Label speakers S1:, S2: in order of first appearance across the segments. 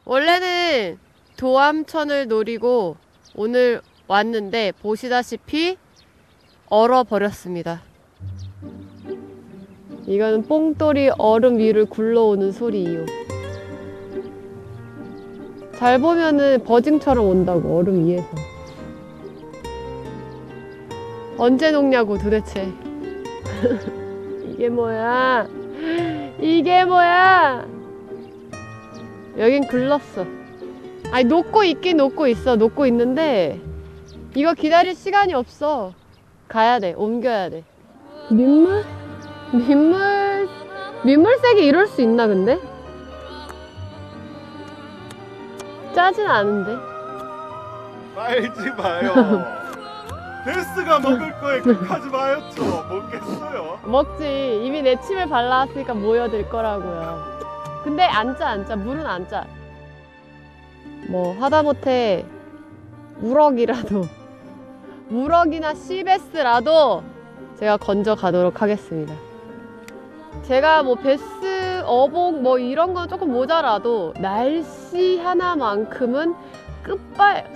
S1: 원래는 도암천을 노리고 오늘 왔는데 보시다시피 얼어버렸습니다. 이거는 뽕돌이 얼음 위를 굴러오는 소리이요. 잘 보면은 버징처럼 온다고, 얼음 위에서. 언제 녹냐고 도대체. 이게 뭐야? 이게 뭐야? 여긴 글렀어. 아니 녹고 있긴 녹고 있어. 녹고 있는데 이거 기다릴 시간이 없어. 가야 돼. 옮겨야 돼. 민물? 민물색이 이럴 수 있나 근데? 짜진 않은데.
S2: 빨지 마요. 베스가 먹을 거에 극하지 마요. 먹겠어요.
S1: 먹지. 이미 내 침을 발라왔으니까 모여들 거라고요. 근데 안 짜. 물은 안 짜. 뭐 하다못해 우럭이라도 우럭이나 씨베스라도 제가 건져 가도록 하겠습니다. 제가 뭐 베스, 어복 뭐 이런 건 조금 모자라도 날씨 하나만큼은 끝발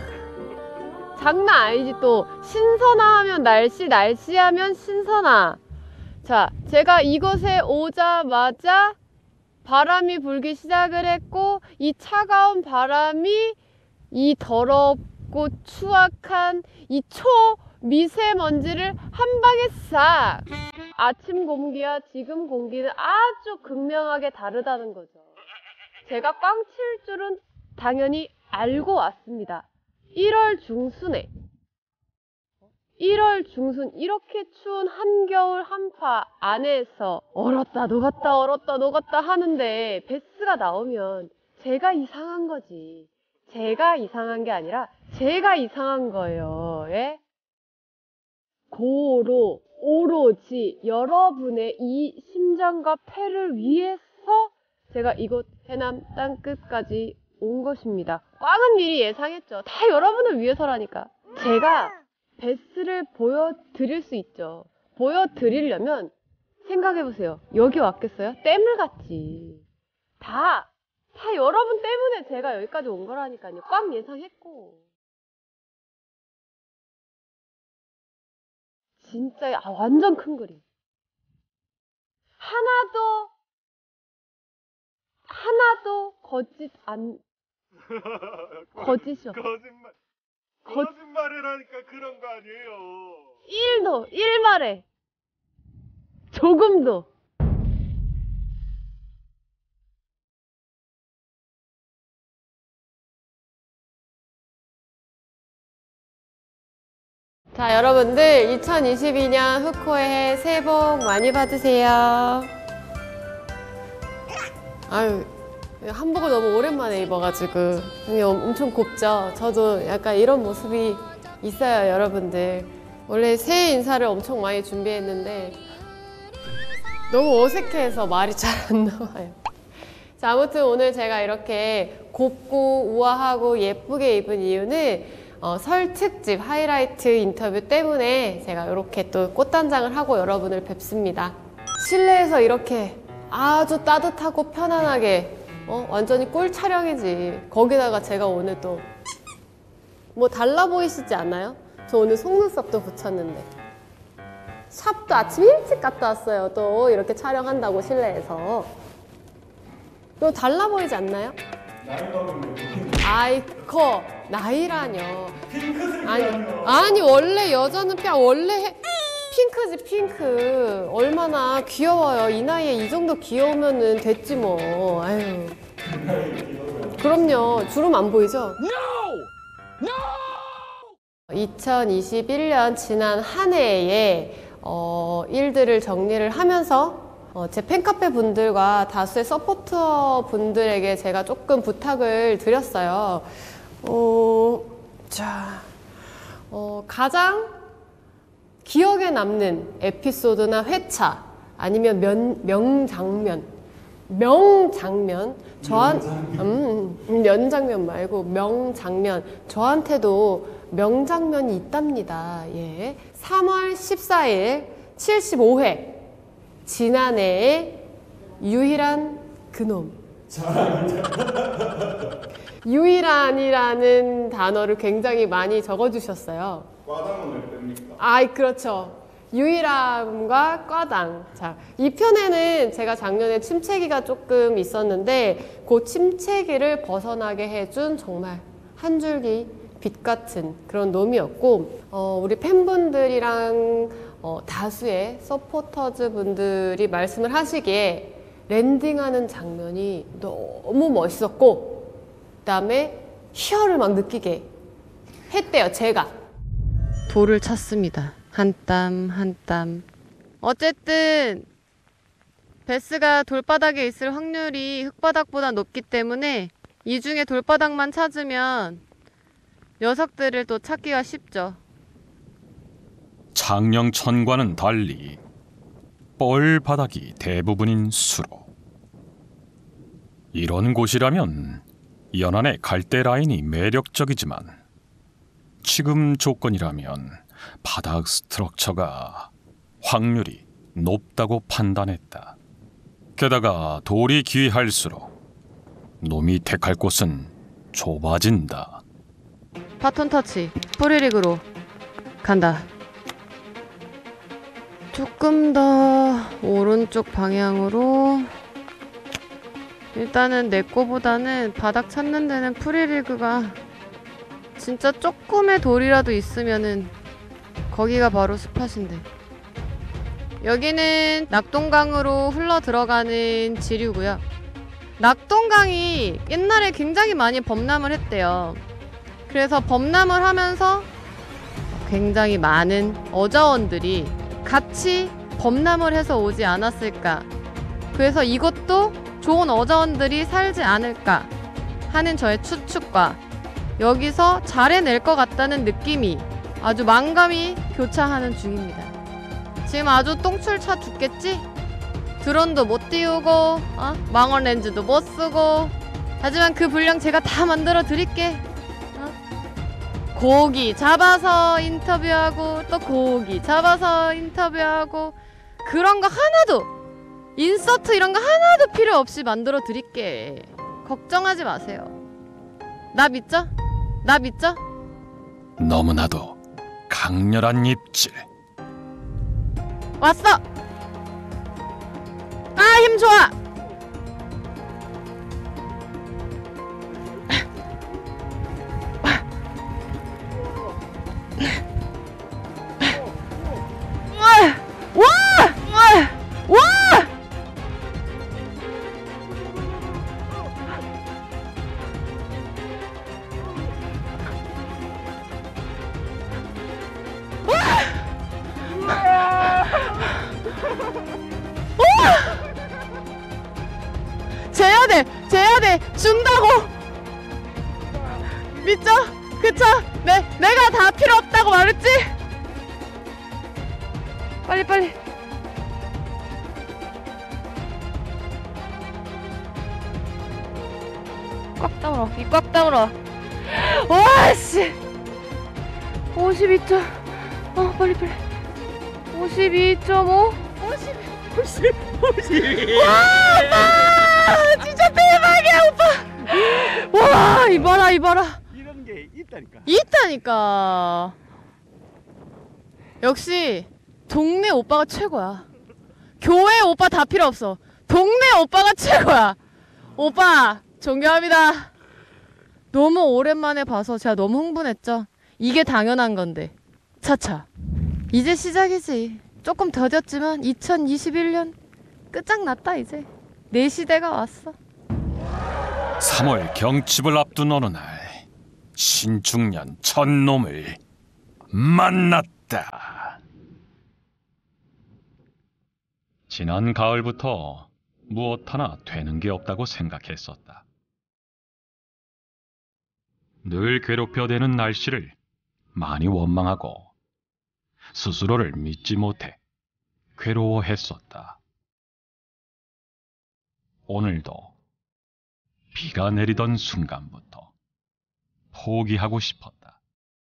S1: 장난 아니지. 또 신선하 하면 날씨 하면 신선하. 자, 제가 이곳에 오자마자 바람이 불기 시작을 했고 이 차가운 바람이 이 더럽고 추악한 이 초미세먼지를 한 방에 싹. 아침 공기와 지금 공기는 아주 극명하게 다르다는 거죠. 제가 꽝 칠 줄은 당연히 알고 왔습니다. 1월 중순에 1월 중순 이렇게 추운 한겨울 한파 안에서 얼었다 녹았다 하는데 베스가 나오면 제가 이상한 거지. 제가 이상한 게 아니라 제가 이상한 거예요. 예? 오로지 여러분의 이 심장과 폐를 위해서 제가 이곳 해남 땅끝까지 온 것입니다. 꽝은 미리 예상했죠. 다 여러분을 위해서라니까. 제가 베스를 보여드릴 수 있죠. 보여드리려면 생각해보세요. 여기 왔겠어요? 댐을 갔지. 다 여러분 때문에 제가 여기까지 온 거라니까요. 꽝 예상했고. 진짜 완전 큰 그림. 하나도 거짓이요.
S2: 거짓말을 하니까 그런 거 아니에요.
S1: 1말에 조금도. 자, 여러분들 2022년 흑호의 새해 복 많이 받으세요. 아유, 한복을 너무 오랜만에 입어가지고 엄청 곱죠. 저도 약간 이런 모습이 있어요, 여러분들. 원래 새해 인사를 엄청 많이 준비했는데 너무 어색해서 말이 잘 안 나와요. 자, 아무튼 오늘 제가 이렇게 곱고 우아하고 예쁘게 입은 이유는 설 특집 하이라이트 인터뷰 때문에 제가 이렇게 또 꽃단장을 하고 여러분을 뵙습니다. 실내에서 이렇게 아주 따뜻하고 편안하게 완전히 꿀 촬영이지. 거기다가 제가 오늘 또 뭐 달라 보이시지 않나요? 저 오늘 속눈썹도 붙였는데 샵도 아침 일찍 갔다 왔어요. 또 이렇게 촬영한다고 실내에서. 또 달라 보이지 않나요? 아이코 나이라뇨. 아니 원래 여자는 원래 핑크지 핑크. 얼마나 귀여워요. 이 나이에 이 정도 귀여우면은 됐지 뭐. 아유. 그럼요. 주름 안 보이죠? 2021년 지난 한 해에 일들을 정리를 하면서 제 팬카페 분들과 다수의 서포터 분들에게 제가 조금 부탁을 드렸어요. 가장 기억에 남는 에피소드나 회차 아니면 명장면 면장면 말고 명장면 저한테도 명장면이 있답니다. 예. 3월 14일 75회 지난해의 유일한 그놈 유일한이라는 단어를 굉장히 많이 적어주셨어요.
S2: 과당은 왜 뺍니까?
S1: 아, 그렇죠. 유일함과 과당. 자, 이 편에는 제가 작년에 침체기가 조금 있었는데 그 침체기를 벗어나게 해준 정말 한 줄기 빛 같은 그런 놈이었고, 우리 팬분들이랑 다수의 서포터즈 분들이 말씀을 하시기에 랜딩하는 장면이 너무 멋있었고, 그다음에 희열을 막 느끼게 했대요, 제가. 돌을 찾습니다. 한 땀 한 땀. 어쨌든 베스가 돌바닥에 있을 확률이 흙바닥보다 높기 때문에 이 중에 돌바닥만 찾으면 녀석들을 또 찾기가 쉽죠.
S3: 창녕천과는 달리 뻘 바닥이 대부분인 수로. 이런 곳이라면 연안의 갈대 라인이 매력적이지만 지금 조건이라면 바닥 스트럭처가 확률이 높다고 판단했다. 게다가 돌이 귀할수록 놈이 택할 곳은 좁아진다.
S1: 바톤 터치. 프리릭으로 간다. 조금 더 오른쪽 방향으로. 일단은 내 거보다는 바닥 찾는 데는 프리리그가 진짜 조금의 돌이라도 있으면은 거기가 바로 스팟인데. 여기는 낙동강으로 흘러 들어가는 지류고요. 낙동강이 옛날에 굉장히 많이 범람을 했대요. 그래서 범람을 하면서 굉장히 많은 어자원들이 같이 범람을 해서 오지 않았을까. 그래서 이것도 좋은 어자원들이 살지 않을까 하는 저의 추측과 여기서 잘해낼 것 같다는 느낌이 아주 만감이 교차하는 중입니다. 지금 아주 똥줄 차 죽겠지? 드론도 못 띄우고 망원 렌즈도 못 쓰고, 하지만 그 분량 제가 다 만들어 드릴게. 고기 잡아서 인터뷰하고 또 고기 잡아서 인터뷰하고, 그런 거 하나도, 인서트 이런 거 하나도 필요 없이 만들어 드릴게. 걱정하지 마세요. 나 믿죠? 나 믿죠?
S3: 너무나도 강렬한 입질.
S1: 왔어! 아, 힘 좋아! 재야 돼! 준다고! 믿죠? 그쵸? 내가 다 필요 없다고 말했지? 빨리. 꽉 다물어, 입 꽉 다물어. 와씨! 52점. 빨리. 52.5? 50. 와! 진짜 대박이야, 오빠! 와, 이봐라.
S2: 이런 게 있다니까.
S1: 있다니까. 역시 동네 오빠가 최고야. 교회 오빠 다 필요 없어. 동네 오빠가 최고야. 오빠 존경합니다. 너무 오랜만에 봐서 제가 너무 흥분했죠. 이게 당연한 건데. 차차. 이제 시작이지. 조금 더뎠지만 2021년 끝장났다 이제. 내 시대가 왔어.
S3: 3월 경칩을 앞둔 어느 날 신중년 첫 놈을 만났다. 지난 가을부터 무엇 하나 되는 게 없다고 생각했었다. 늘 괴롭혀대는 날씨를 많이 원망하고 스스로를 믿지 못해 괴로워했었다. 오늘도 비가 내리던 순간부터 포기하고 싶었다.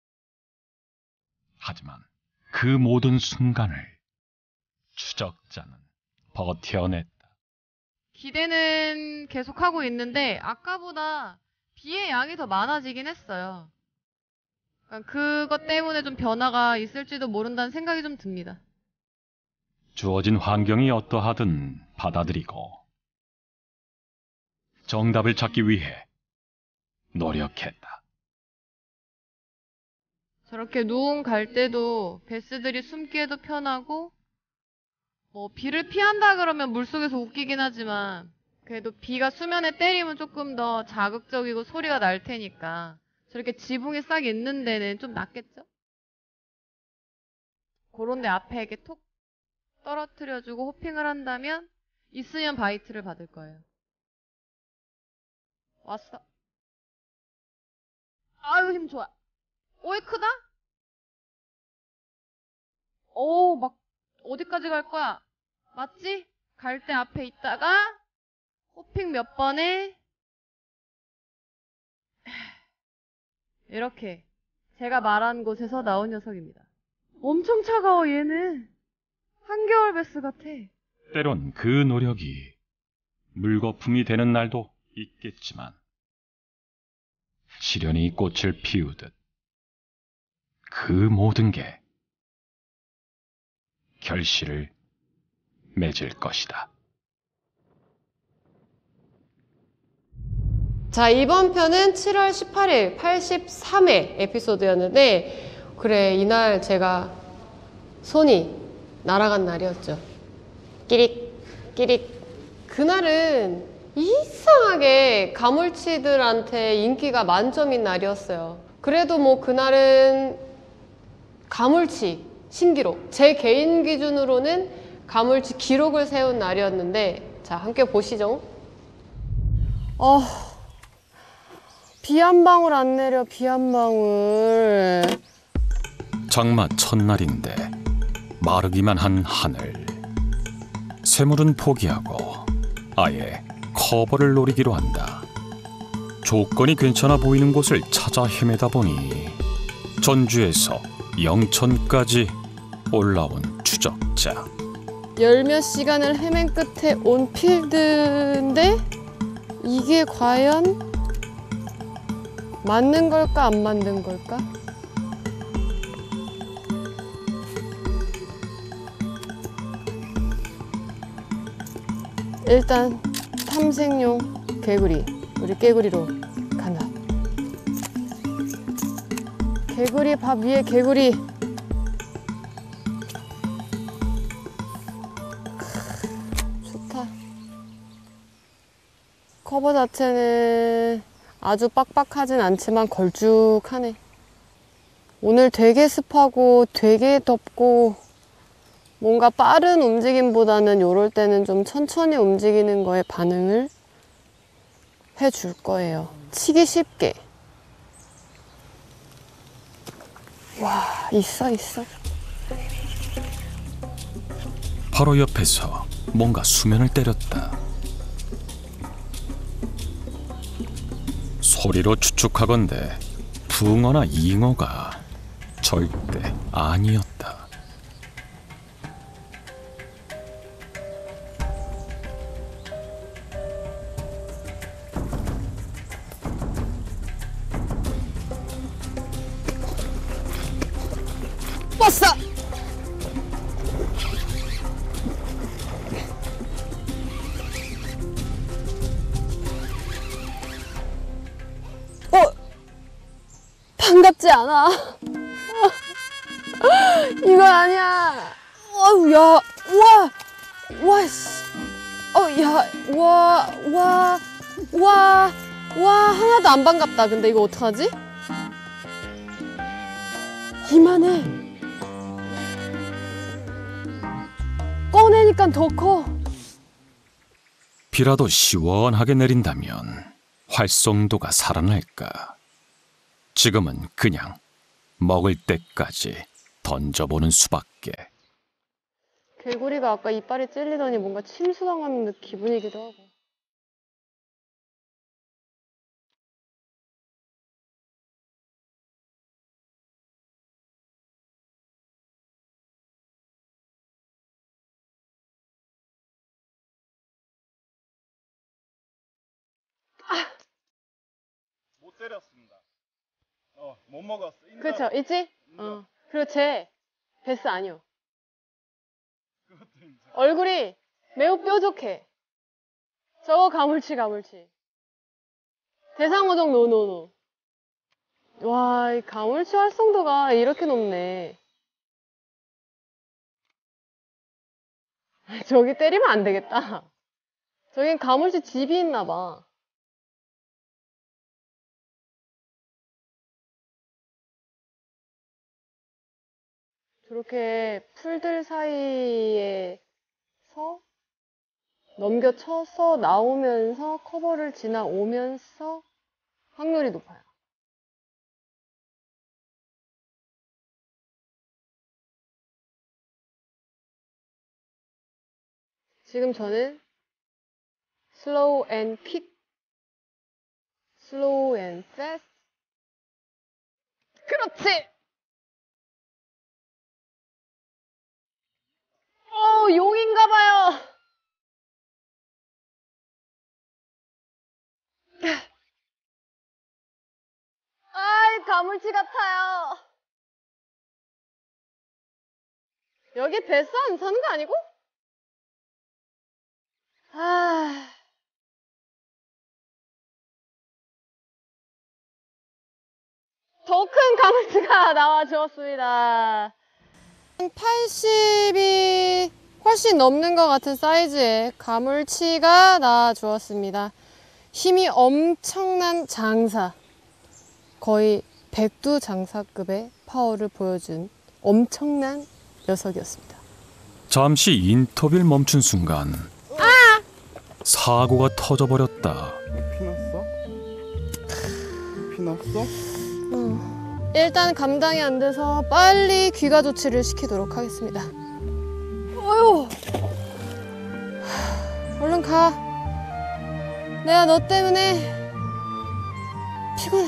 S3: 하지만 그 모든 순간을 추적자는 버텨냈다.
S1: 기대는 계속하고 있는데 아까보다
S4: 비의 양이 더 많아지긴 했어요. 그러니까 그것 때문에 좀 변화가 있을지도 모른다는 생각이 좀 듭니다.
S3: 주어진 환경이 어떠하든 받아들이고 정답을 찾기 위해 노력했다.
S4: 저렇게 누운 갈 때도 베스들이 숨기에도 편하고 뭐 비를 피한다 그러면 물속에서 웃기긴 하지만 그래도 비가 수면에 때리면 조금 더 자극적이고 소리가 날 테니까 저렇게 지붕이 싹 있는 데는 좀 낫겠죠? 그런 데 앞에 이렇게 톡 떨어뜨려주고 호핑을 한다면 있으면 바이트를 받을 거예요. 왔어. 아유 힘 좋아. 오이 크다? 오 막 어디까지 갈 거야? 맞지? 갈 때 앞에 있다가 호핑 몇 번에 이렇게 제가 말한 곳에서 나온 녀석입니다. 엄청 차가워 얘는. 한겨울 베스 같아.
S3: 때론 그 노력이 물거품이 되는 날도 있겠지만 시련이 꽃을 피우듯 그 모든 게 결실을 맺을 것이다.
S1: 자, 이번 편은 7월 18일 83회 에피소드였는데, 그래, 이날 제가 손이 날아간 날이었죠. 끼릭, 끼릭. 그날은 이상하게 가물치들한테 인기가 만점인 날이었어요. 그래도 뭐 그날은 가물치 신기록, 제 개인 기준으로는 가물치 기록을 세운 날이었는데, 자, 함께 보시죠. 비 한 방울 안 내려, 비 한 방울.
S3: 장마 첫날인데 마르기만 한 하늘. 새물은 포기하고 아예 커버를 노리기로 한다. 조건이 괜찮아 보이는 곳을 찾아 헤매다 보니 전주에서 영천까지 올라온 추적자.
S1: 열 몇 시간을 헤맨 끝에 온 필드인데 이게 과연 맞는 걸까 안 맞는 걸까? 일단 탐색용 개구리, 우리 깨구리로 간다. 개구리 밥 위에 개구리. 좋다. 커버 자체는 아주 빡빡하진 않지만 걸쭉하네. 오늘 되게 습하고 되게 덥고 뭔가 빠른 움직임보다는 요럴 때는 좀 천천히 움직이는 거에 반응을 해줄 거예요. 치기 쉽게. 와, 있어.
S3: 바로 옆에서 뭔가 수면을 때렸다. 소리로 추측하건대 붕어나 잉어가 절대 아니었다.
S1: 왔어! 반갑지 않아. 이건 아니야. 어우, 야, 와, 씨. 야, 하나도 안 반갑다. 근데 이거 어떡하지? 이만해. 꺼내니까 더 커.
S3: 비라도 시원하게 내린다면 활성도가 살아날까. 지금은 그냥 먹을 때까지 던져보는 수밖에.
S1: 개구리가 아까 이빨이 찔리더니 뭔가 침수당하는 기분이기도 하고.
S2: 때렸습니다. 못 먹었어.
S1: 그렇죠, 있지? 그렇지. 베스 아니요.
S2: 그것도 인정.
S1: 얼굴이 매우 뾰족해. 저거 가물치. 대상어종 노노노. 와, 이 가물치 활성도가 이렇게 높네. 저기 때리면 안 되겠다. 저긴 가물치 집이 있나 봐. 저렇게 풀들 사이에서 넘겨쳐서 나오면서 커버를 지나오면서 확률이 높아요. 지금 저는 slow and quick, slow and fast. 그렇지! 용인가봐요! 아이, 가물치 같아요. 여기 베스 안 사는 거 아니고? 더 큰 가물치가 나와 주었습니다. 80이 훨씬 넘는 것 같은 사이즈의 가물치가 나와 주었습니다. 힘이 엄청난 장사. 거의 백두장사급의 파워를 보여준 엄청난 녀석이었습니다.
S3: 잠시 인터뷰를 멈춘 순간 사고가 터져버렸다.
S2: 피났어?
S1: 일단 감당이 안 돼서 빨리 귀가 조치를 시키도록 하겠습니다. 어휴, 얼른 가. 내가 너 때문에 피곤해.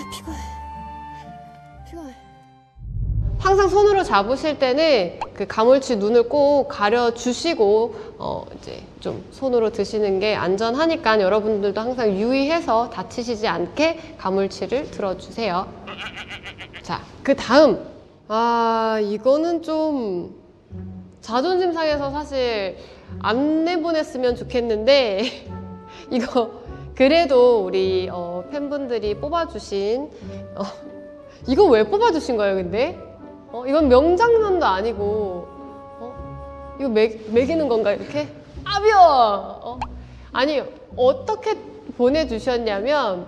S1: 항상 손으로 잡으실 때는 그 가물치 눈을 꼭 가려주시고 이제 좀 손으로 드시는 게 안전하니까 여러분들도 항상 유의해서 다치시지 않게 가물치를 들어주세요. 자, 그 다음. 이거는 좀 자존심 상해서 사실 안 내보냈으면 좋겠는데 이거 그래도 우리 팬분들이 뽑아주신 이거 왜 뽑아주신 거예요, 근데? 이건 명장면도 아니고 이거 매기는 건가, 이렇게? 아비어! 아니, 어떻게 보내주셨냐면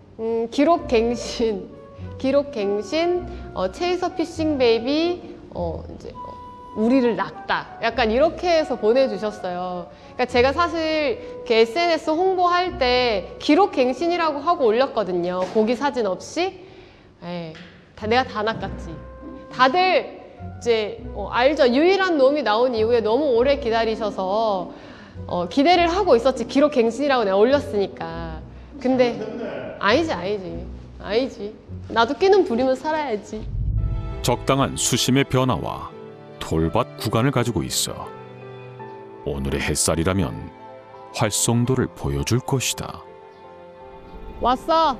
S1: 기록갱신 체이서 피싱 베이비 이제 우리를 낚다, 약간 이렇게 해서 보내주셨어요. 그러니까 제가 사실 이렇게 SNS 홍보할 때 기록갱신이라고 하고 올렸거든요, 고기 사진 없이. 내가 다 낚았지. 다들 이제 알죠? 유일한 놈이 나온 이후에 너무 오래 기다리셔서 기대를 하고 있었지. 기록갱신이라고 내가 올렸으니까. 근데 아니지. 나도 끼는 부리면 살아야지.
S3: 적당한 수심의 변화와 돌밭 구간을 가지고 있어 오늘의 햇살이라면 활성도를 보여줄 것이다.
S1: 왔어.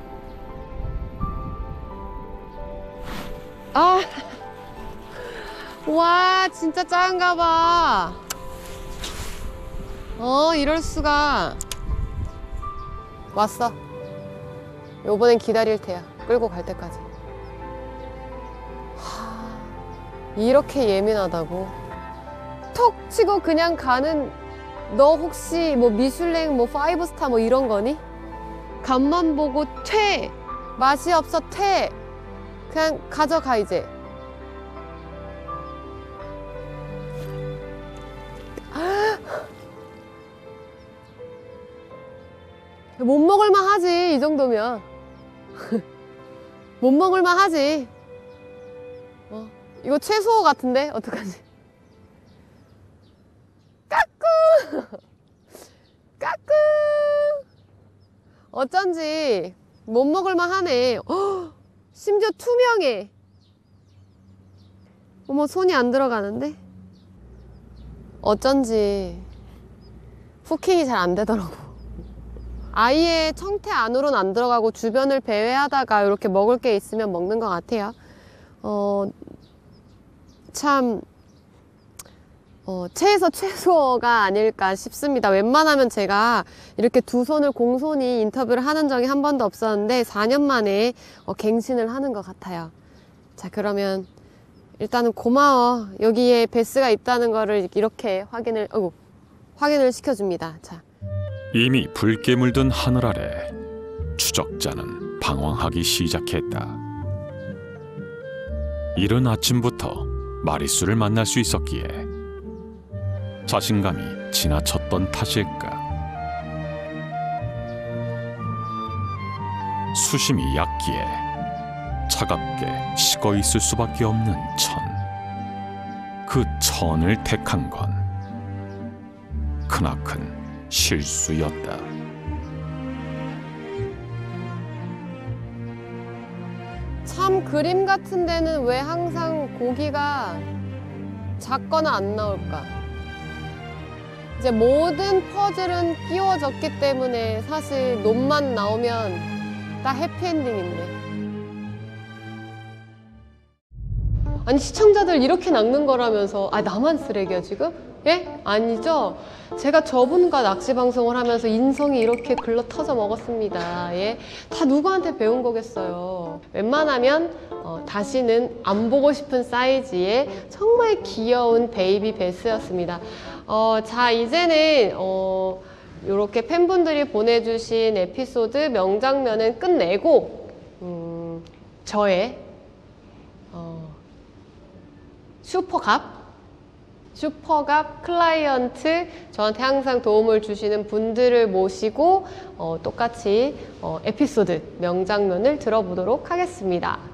S1: 와, 진짜 작은가 봐. 이럴 수가. 왔어. 요번엔 기다릴 테야. 끌고 갈 때까지. 이렇게 예민하다고. 톡 치고 그냥 가는. 너 혹시 뭐 미슐랭 뭐 5스타 뭐 이런 거니? 간만 보고 퇴. 맛이 없어 퇴. 그냥 가져가 이제. 못 먹을만 하지, 이 정도면. 못 먹을만 하지. 이거 채소 같은데? 어떡하지? 까꿍! 까꿍! 어쩐지 못 먹을만 하네. 심지어 투명해. 어머, 손이 안 들어가는데? 어쩐지 후킹이 잘 안 되더라고. 아예 청태 안으로는 안 들어가고 주변을 배회하다가 이렇게 먹을 게 있으면 먹는 것 같아요. 참 최에서 최소가 아닐까 싶습니다. 웬만하면 제가 이렇게 두 손을 공손히 인터뷰를 하는 적이 한 번도 없었는데 4년 만에 갱신을 하는 것 같아요. 자, 그러면 일단은 고마워. 여기에 베스가 있다는 거를 이렇게 확인을 시켜줍니다. 자.
S5: 이미 붉게 물든 하늘 아래 추적자는 방황하기 시작했다. 이른 아침부터 마리수를 만날 수 있었기에 자신감이 지나쳤던 탓일까. 수심이 얕기에 차갑게 식어 있을 수밖에 없는 천. 그 천을 택한 건 크나큰 실수였다.
S1: 참 그림 같은 데는 왜 항상 고기가 작거나 안 나올까? 이제 모든 퍼즐은 끼워졌기 때문에 사실 놈만 나오면 딱 해피엔딩인데. 아니 시청자들 이렇게 낚는 거라면서 나만 쓰레기야 지금? 예? 아니죠? 제가 저분과 낚시 방송을 하면서 인성이 이렇게 글러 터져 먹었습니다. 예? 다 누구한테 배운 거겠어요. 웬만하면 다시는 안 보고 싶은 사이즈의 정말 귀여운 베이비 베스였습니다. 자, 이제는 이렇게 팬분들이 보내주신 에피소드 명장면은 끝내고 저의 슈퍼갑 클라이언트, 저한테 항상 도움을 주시는 분들을 모시고 똑같이 에피소드 명장면을 들어보도록 하겠습니다.